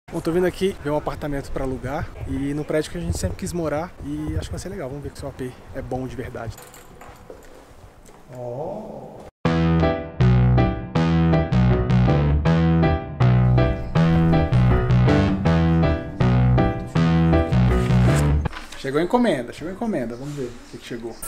Bom, tô vindo aqui ver um apartamento para alugar e no prédio que a gente sempre quis morar e acho que vai ser legal. Vamos ver se o AP é bom de verdade. Oh. Chegou a encomenda, vamos ver o que chegou.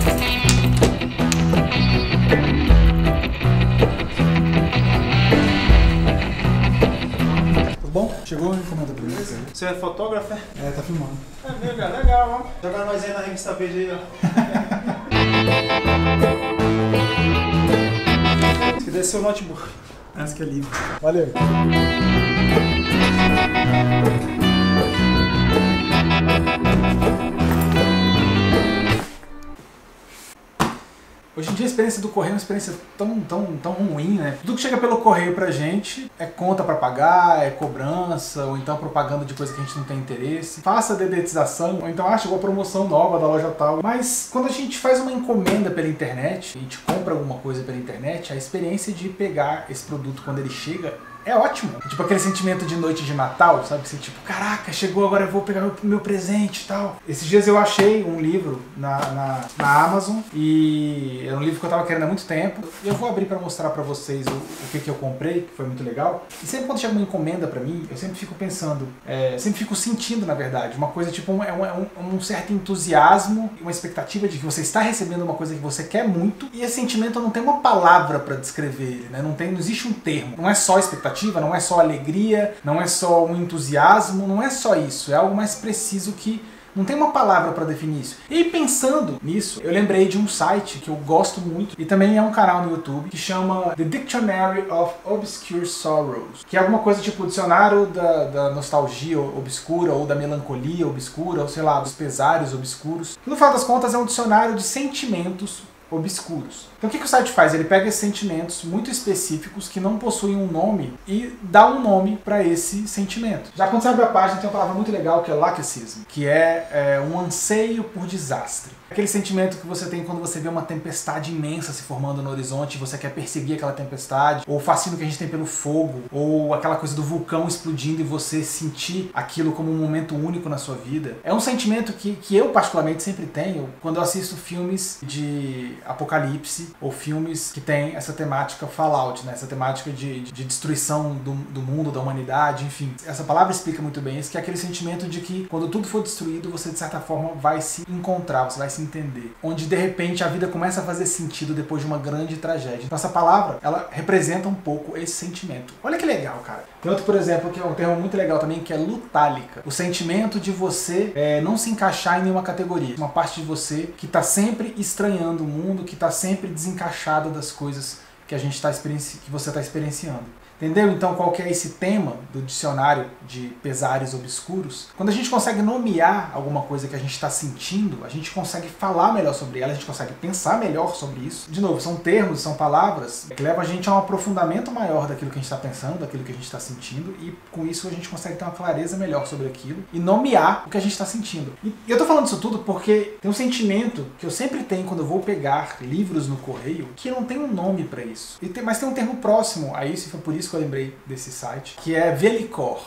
Tudo bom? Chegou a encomenda pra mim. Você é fotógrafo, é? É, tá filmando. É mesmo, é legal, ó. Jogar nós aí na revista Veja aí, ó. Esse deve ser o notebook. Esse que é livre. Valeu. Hoje em dia a experiência do correio é uma experiência tão ruim, né? Tudo que chega pelo correio pra gente é conta pra pagar, é cobrança, ou então propaganda de coisa que a gente não tem interesse. Faça a dedetização, ou então chegou a promoção nova da loja tal. Mas quando a gente faz uma encomenda pela internet, a gente compra alguma coisa pela internet, a experiência de pegar esse produto quando ele chega é ótimo. Tipo aquele sentimento de noite de Natal, sabe? Você tipo, caraca, chegou, agora eu vou pegar meu presente e tal. Esses dias eu achei um livro na Amazon e era um livro que eu tava querendo há muito tempo. E eu vou abrir pra mostrar pra vocês o que eu comprei, que foi muito legal. E sempre quando chega uma encomenda pra mim, eu sempre fico pensando, sempre fico sentindo, na verdade, uma coisa tipo, um certo entusiasmo, uma expectativa de que você está recebendo uma coisa que você quer muito. E esse sentimento não tem uma palavra pra descrever ele, né? Não existe um termo. Não é só expectativa, não é só alegria, não é só um entusiasmo, não é só isso, é algo mais preciso que não tem uma palavra para definir isso. E pensando nisso, eu lembrei de um site que eu gosto muito e também é um canal no YouTube que chama The Dictionary of Obscure Sorrows, que é alguma coisa tipo o dicionário da nostalgia obscura ou da melancolia obscura, ou sei lá, dos pesares obscuros. No final das contas é um dicionário de sentimentos obscuros. Então o que o site faz? Ele pega esses sentimentos muito específicos que não possuem um nome e dá um nome para esse sentimento. Já quando você abre a página tem uma palavra muito legal que é lackesism, que é um anseio por desastre. Aquele sentimento que você tem quando você vê uma tempestade imensa se formando no horizonte e você quer perseguir aquela tempestade, ou o fascínio que a gente tem pelo fogo, ou aquela coisa do vulcão explodindo e você sentir aquilo como um momento único na sua vida. É um sentimento que eu particularmente sempre tenho quando eu assisto filmes de apocalipse ou filmes que tem essa temática Fallout, né? Essa temática de destruição do mundo, da humanidade, enfim. Essa palavra explica muito bem isso, que é aquele sentimento de que quando tudo for destruído, você de certa forma vai se encontrar, você vai se entender. Onde de repente a vida começa a fazer sentido depois de uma grande tragédia. Então essa palavra, ela representa um pouco esse sentimento. Olha que legal, cara. Tem outro, por exemplo, que é um termo muito legal também, que é lutálica. O sentimento de você não se encaixar em nenhuma categoria. Uma parte de você que está sempre estranhando o mundo, que está sempre desencaixada das coisas que que você está experienciando. Entendeu? Então qual que é esse tema do dicionário de pesares obscuros? Quando a gente consegue nomear alguma coisa que a gente está sentindo, a gente consegue falar melhor sobre ela, a gente consegue pensar melhor sobre isso. De novo, são termos, são palavras que levam a gente a um aprofundamento maior daquilo que a gente está pensando, daquilo que a gente está sentindo, e com isso a gente consegue ter uma clareza melhor sobre aquilo e nomear o que a gente está sentindo. E eu tô falando isso tudo porque tem um sentimento que eu sempre tenho quando eu vou pegar livros no correio, que não tem um nome para isso. Mas tem um termo próximo a isso, e foi por isso que eu lembrei desse site, que é velicor,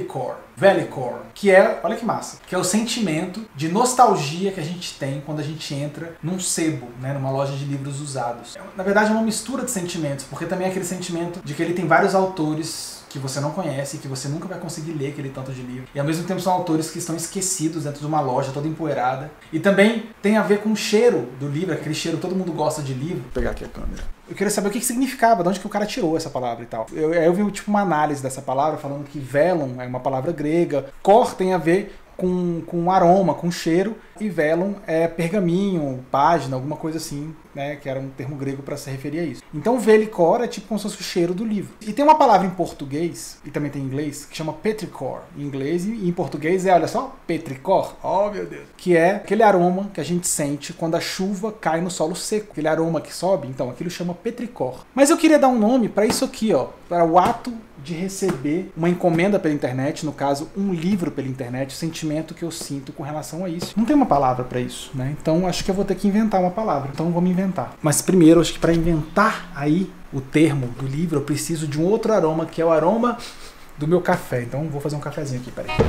que é, olha que massa, que é o sentimento de nostalgia que a gente tem quando a gente entra num sebo, né, numa loja de livros usados. Na verdade é uma mistura de sentimentos, porque também é aquele sentimento de que ele tem vários autores que você não conhece, que você nunca vai conseguir ler aquele tanto de livro. E ao mesmo tempo são autores que estão esquecidos dentro de uma loja toda empoeirada. E também tem a ver com o cheiro do livro, aquele cheiro, todo mundo gosta de livro. Vou pegar aqui a câmera. Eu queria saber o que significava, de onde que o cara tirou essa palavra e tal. Eu vi tipo uma análise dessa palavra, falando que velum é uma palavra grega, cor tem a ver com aroma, com cheiro, e velum é pergaminho, página, alguma coisa assim, né, que era um termo grego para se referir a isso. Então velicor é tipo como se fosse o cheiro do livro. E tem uma palavra em português, e também tem em inglês, que chama petrichor. Em inglês e em português olha só, petrichor, oh meu Deus, que é aquele aroma que a gente sente quando a chuva cai no solo seco. Aquele aroma que sobe, então aquilo chama petrichor. Mas eu queria dar um nome para isso aqui, ó, para o ato de receber uma encomenda pela internet, no caso, um livro pela internet, o sentimento que eu sinto com relação a isso. Não tem uma palavra para isso, né? Então acho que eu vou ter que inventar uma palavra. Então vamos inventar. Mas primeiro, acho que para inventar aí o termo do livro, eu preciso de um outro aroma, que é o aroma do meu café. Então vou fazer um cafezinho aqui, peraí.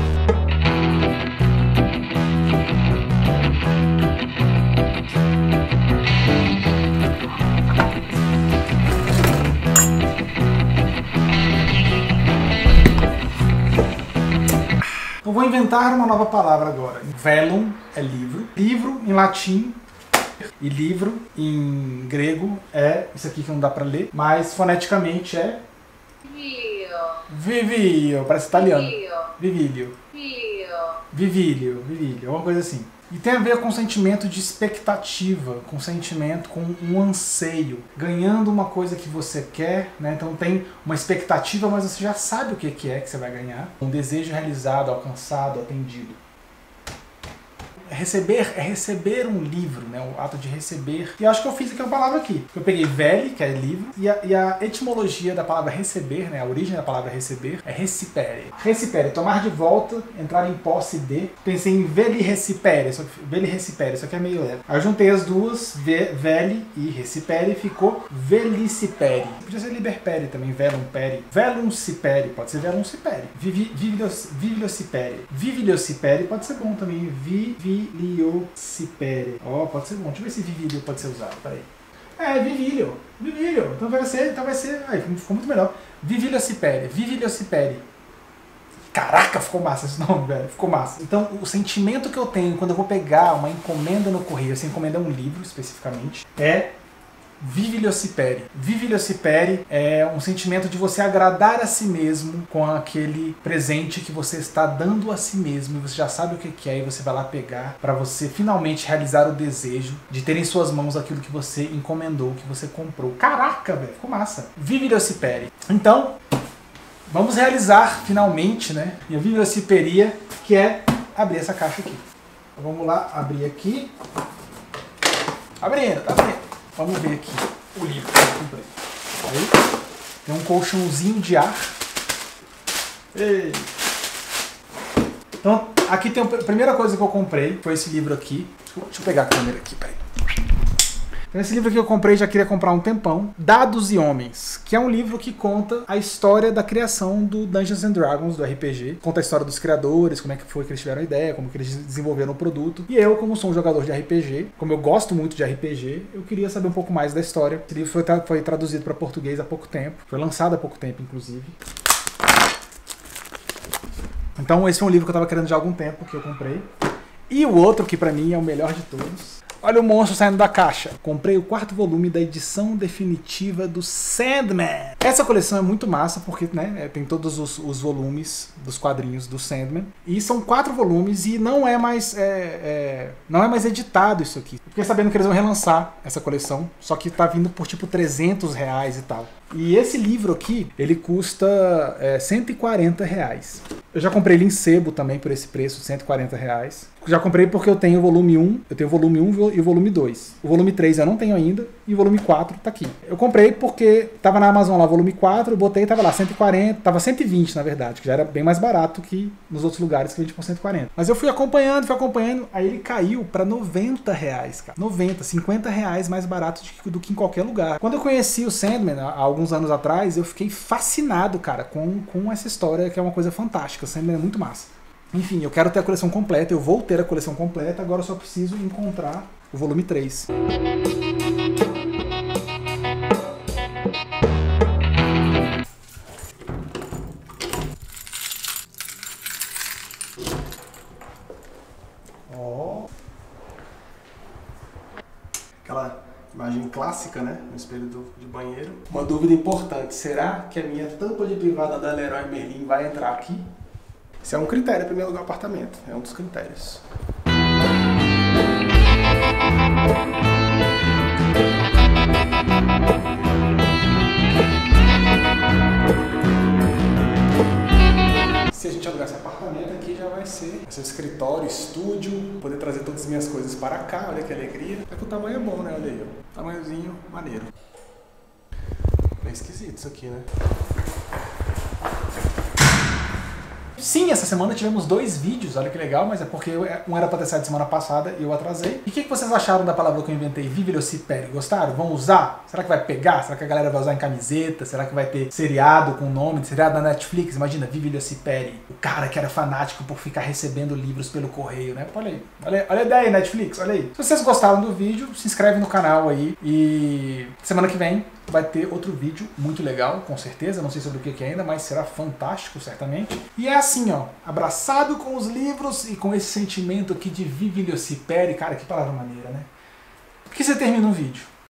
Eu vou inventar uma nova palavra agora. Velum é livro. Livro em latim. E livro em grego é isso aqui que não dá pra ler, mas foneticamente é Vivio, parece italiano. Vivilio. Vivilio, alguma coisa assim. E tem a ver com sentimento de expectativa, com sentimento, com um anseio, ganhando uma coisa que você quer, né? Então tem uma expectativa, mas você já sabe o que que você vai ganhar. Um desejo realizado, alcançado, atendido. Receber é receber um livro, né? O ato de receber. E eu acho que eu fiz aqui uma palavra aqui. Eu peguei veli, que é livro, e a etimologia da palavra receber, né? A origem da palavra receber é recipere. Recipere, tomar de volta, entrar em posse de. Pensei em veli recipere, só que é meio leve. Aí eu juntei as duas, veli e recipere, ficou velicipere. Podia ser liberpere também, velum pere. Velum cipere, pode ser velum cipere. Vivilocipere. Vivilocipere pode ser bom também. Vivilio-cipere. Ó, pode ser bom. Deixa eu ver se vivilio pode ser usado. Peraí. É, vivilio. Vivilio. Então vai ser. Aí, ficou muito melhor. Vivilio-cipere. Vivilio-cipere. Caraca, ficou massa esse nome, velho. Ficou massa. Então, o sentimento que eu tenho quando eu vou pegar uma encomenda no correio, essa encomenda é um livro especificamente, é Vivilio-cipere. Vivilio-cipere é um sentimento de você agradar a si mesmo com aquele presente que você está dando a si mesmo, e você já sabe o que é, e você vai lá pegar para você finalmente realizar o desejo de ter em suas mãos aquilo que você encomendou, que você comprou. Caraca, velho, ficou massa. Vivilio-cipere. Então, vamos realizar finalmente, né, minha vivilio-ciperia, que é abrir essa caixa aqui. Então, vamos lá, abrir aqui. Abrindo, tá abrindo. Vamos ver aqui o livro que eu comprei. Aí, tem um colchãozinho de ar. Ei. Então, aqui tem a primeira coisa que eu comprei, foi esse livro aqui. Deixa eu pegar a câmera aqui, peraí. Então, esse livro que eu comprei, já queria comprar há um tempão. Dados e Homens, que é um livro que conta a história da criação do Dungeons and Dragons, do RPG. Conta a história dos criadores, como é que foi que eles tiveram a ideia, como que eles desenvolveram o produto. E eu, como sou um jogador de RPG, como eu gosto muito de RPG, eu queria saber um pouco mais da história. Esse livro foi traduzido para português há pouco tempo. Foi lançado há pouco tempo, inclusive. Então, esse foi um livro que eu estava querendo já há algum tempo, que eu comprei. E o outro, que para mim é o melhor de todos... Olha o monstro saindo da caixa. Comprei o 4º volume da edição definitiva do Sandman. Essa coleção é muito massa porque, né, tem todos os volumes dos quadrinhos do Sandman. E são 4 volumes e não é mais editado isso aqui. Eu fiquei sabendo que eles vão relançar essa coleção, só que tá vindo por tipo R$300 e tal. E esse livro aqui, ele custa R$140. Eu já comprei ele em sebo também por esse preço, R$140. Já comprei porque eu tenho o volume 1, e o volume 2. O volume 3 eu não tenho ainda, e o volume 4 tá aqui. Eu comprei porque tava na Amazon lá o volume 4, eu botei e tava lá 140, tava 120 na verdade, que já era bem mais barato que nos outros lugares que vende por 140. Mas eu fui acompanhando, aí ele caiu pra R$90, cara. 90, R$50 mais barato do que em qualquer lugar. Quando eu conheci o Sandman, há alguns anos atrás, eu fiquei fascinado, cara, com essa história, que é uma coisa fantástica. O Sandman é muito massa. Enfim, eu quero ter a coleção completa, eu vou ter a coleção completa, agora eu só preciso encontrar o volume 3. Ó. Aquela imagem clássica, né? No espelho de banheiro. Uma dúvida importante, será que a minha tampa de privada da Leroy Merlin vai entrar aqui? Isso é um critério para meu lugar apartamento, é um dos critérios. Se a gente alugar esse apartamento aqui, já vai ser escritório, estúdio, poder trazer todas as minhas coisas para cá, olha que alegria. É que o tamanho é bom, né? Olha aí, ó. Tamanhozinho maneiro. É esquisito isso aqui, né? Sim, essa semana tivemos 2 vídeos, olha que legal, mas é porque um era pra ter saído semana passada e eu atrasei. E o que vocês acharam da palavra que eu inventei, Vivilocipere? Gostaram? Vão usar? Será que vai pegar? Será que a galera vai usar em camiseta? Será que vai ter seriado com o nome, seriado na Netflix? Imagina, Vivilocipere, o cara que era fanático por ficar recebendo livros pelo correio, né? Olha aí, olha a ideia, Netflix, olha aí. Se vocês gostaram do vídeo, se inscreve no canal aí e semana que vem vai ter outro vídeo muito legal, com certeza, não sei sobre o que ainda, mas será fantástico, certamente. E é assim, ó, abraçado com os livros e com esse sentimento aqui de Vivilocipere, cara, que palavra maneira, né? Por que você termina um vídeo?